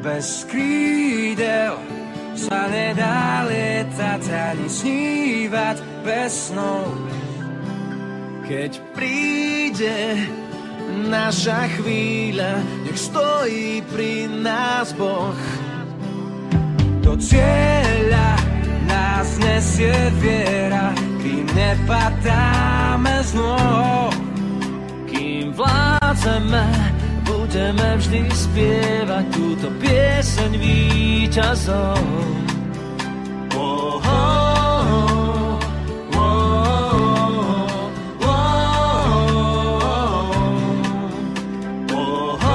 Bez krídel sa nedá lietať ani snívať bez snov. Keď príde naša chvíľa, nech stojí pri nás Boh. Do cieľa nás nesie viera, kým nepadáme z nôh. Kým vládzeme, budeme vždy spievať túto pieseň víťazov. Oh, oh, oh, oh, oh,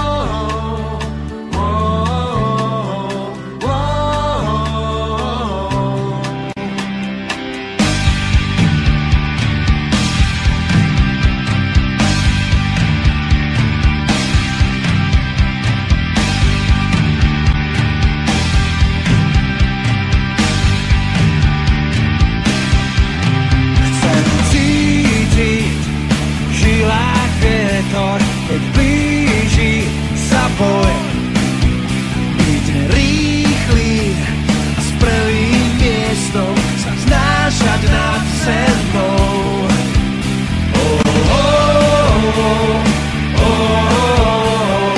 keď blíži sa boj. Byť rýchly a s prvým miestom sa znášať nad zemou. Oh, oh, oh, oh.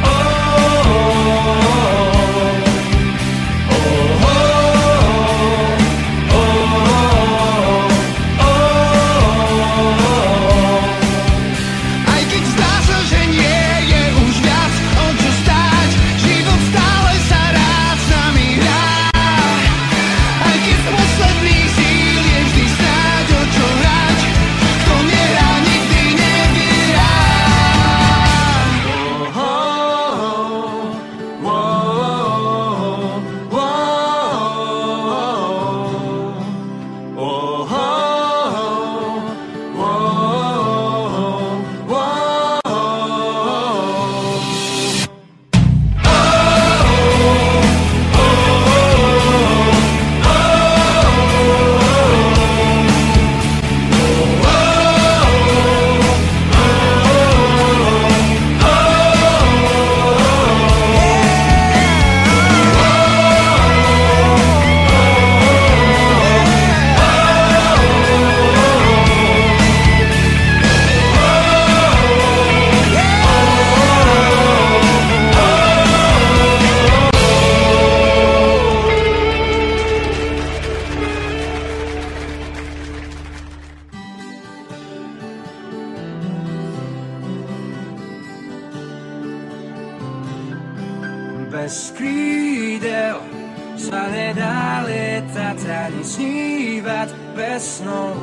Bez krídel sa nedá lietať ani snívať bez snov.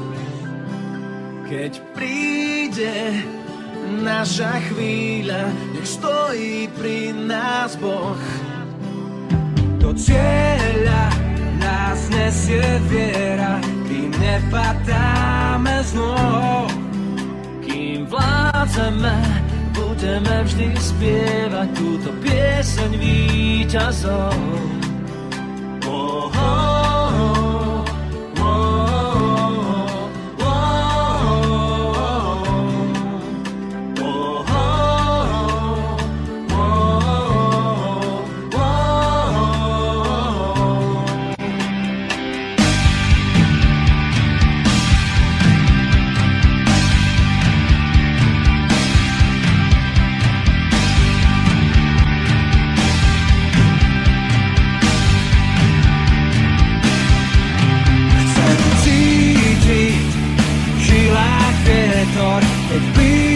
Keď príde naša chvíľa, nech stojí pri nás Boh. Do cieľa nás nesie viera, kým nepadáme z nôh. Kým vládzeme, budeme vždy spievať túto pieseň víťazov. Oh, oh, oh, oh, oh, keď